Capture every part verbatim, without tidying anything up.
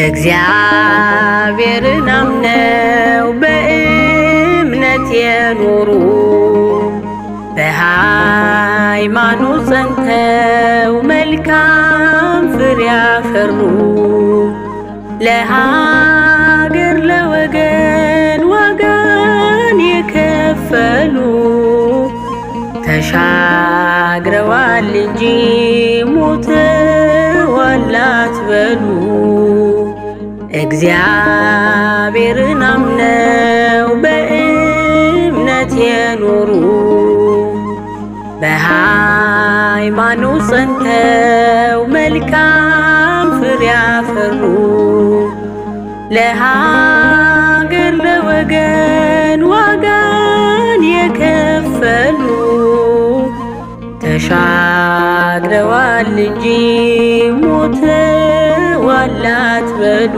እግዚአብሔርን አምነው በእምነት የኖሩ በሃይማኖት ጸንተው መልካም ፍሬ ያፈሩ ለሀገር ለወገን ዋጋን የከፈሉ ተሻግረዋል እንጂ ሞተዋል አትበሉ። እግዚአብሔርን አምነው በእምነት የኖሩ በሃይማኖት ጸንተው መልካም ፍሬ ያፈሩ ለሀገር ለወገን ዋጋን የከፈሉ ተሻግረዋል እንጂ ሞተዋል አትበሉ።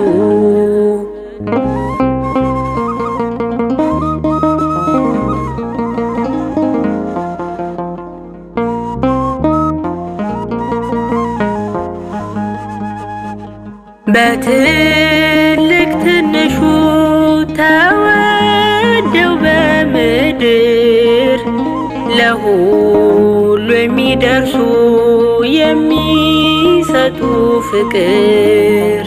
በትልቅ ትንሹ ተወደው በምድር ለሁሉ የሚደርሱ የሚሰጡ ፍቅር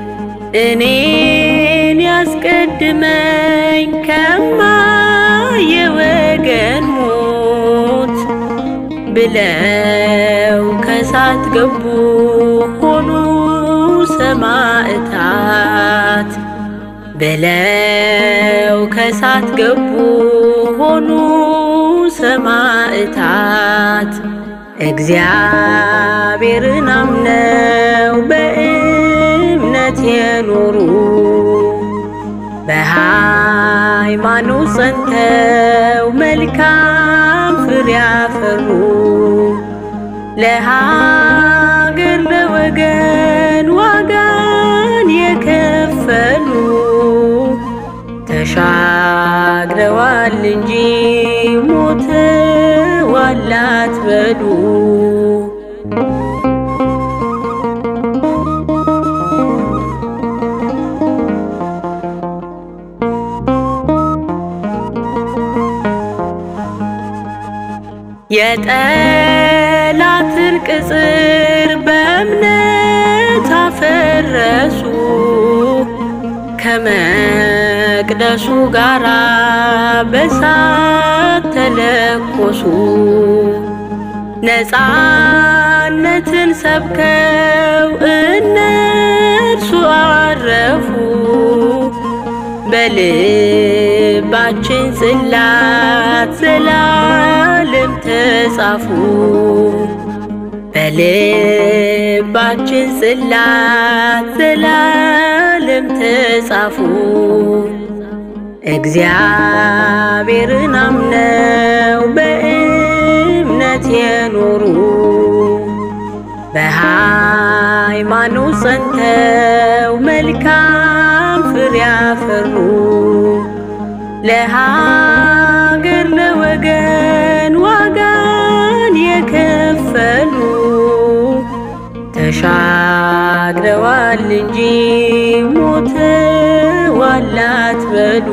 እኔን ያስቀድመኝ ከማየወገን ሞት ብለው ከሳት ገቡ ሆኑ ሰማዕታት ብለው ከሳት ገቡ ሆኑ ሰማዕታት እግዚአብሔርን አምነው በእምነት የኖሩ በሃይማኖት ጸንተው መልካም ፍሬ ያፈሩ ለሀገር ለወገን ዋጋን የከፈሉ ተሻግረዋል እንጂ ሞተዋል አትበሉ። የጠላትን ቅጽር በእምነት አፈረሱ ከመቅደሱ ጋራ በሳት ተለኮሱ ነፃነትን ሰብከው እነርሱ አረፉ በልባችን ጽላት ዘላለም ተጻፉ በልባችን ጽላት ዘላለም ተጻፉ እግዚአብሔርን አምነው በእምነት የኖሩ በሃይማኖት ጸንተው መልካም ፍሬ ያፈሩ ለሀገር ለወገን ዋጋን የከፈሉ ተሻግረዋል እንጂ ሞተዋል አትበሉ።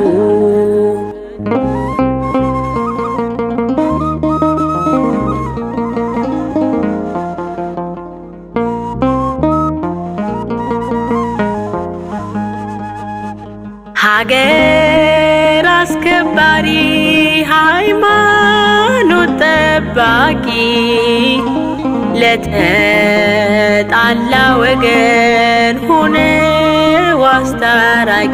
ሀገር አስከባሪ ሃይማኖት ጠባቂ ለተጣላ ወገን ሆነው አስታራቂ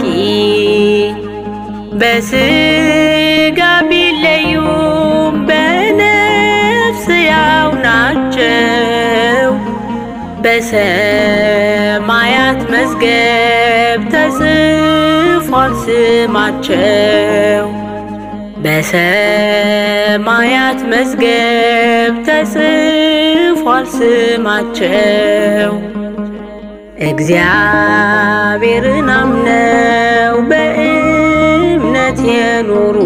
በስጋ ቢለዩም በነፍስ ያው ናቸው በሰማያት መዝገብ ተጽፏል ስማቸው በሰማያት መዝገብ ተጽፏል ስማቸው እግዚአብሔርን አምነው በእምነት የኖሩ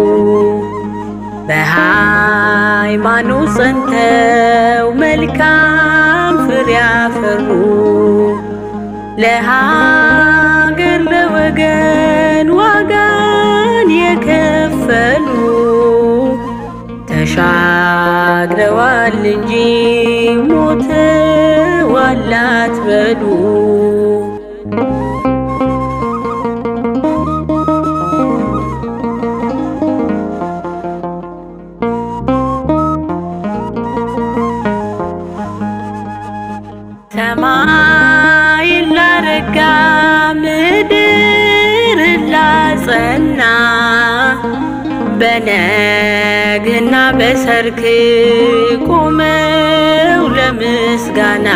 በሃይማኖት ጸንተው መልካም ፍሬ ያፈሩ ለሃ ተሻግረዋል እንጂ ሞተዋል አትበሉ። ሰማይን ላረጋ ምድርን ላጸና በነግና በሰርክ ቆመው ለምስጋና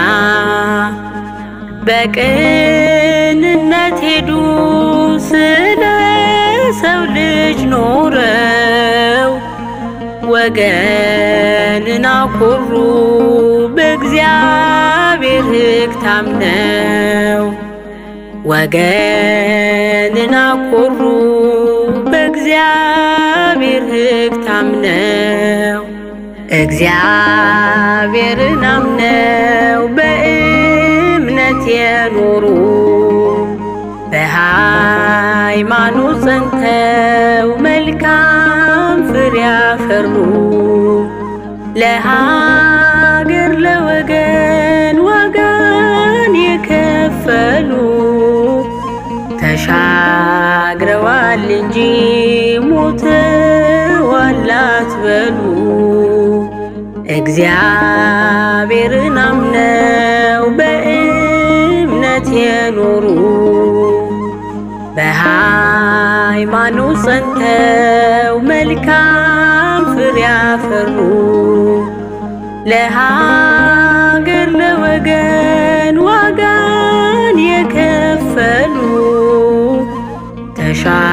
በቅንነት ሄዱ ስለ ሰው ልጅ ኖረው ወገንን አኮሩ በእግዚአብሔር ሕግ ታምነው ወገንን አኮሩ በእግዚአብሔር ሕግ ታምነው እግዚአብሔርን አምነው በእምነት የኖሩ በሃይማኖት ጸንተው መልካም ፍሬ ያፈሩ ለሀገር ለወገን ዋጋን የከፈሉ ተሻግረዋል እንጂ ሞተዋል አትበሉ። እግዚአብሔርን አምነው በእምነት የኖሩ በሃይማኖት ጸንተው መልካም ፍሬ ያፈሩ ለሀገር ለወገን ዋጋን የከፈሉ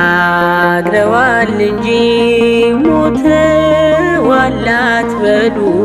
ተሻግረዋል እንጂ ሞተዋል አትበሉ።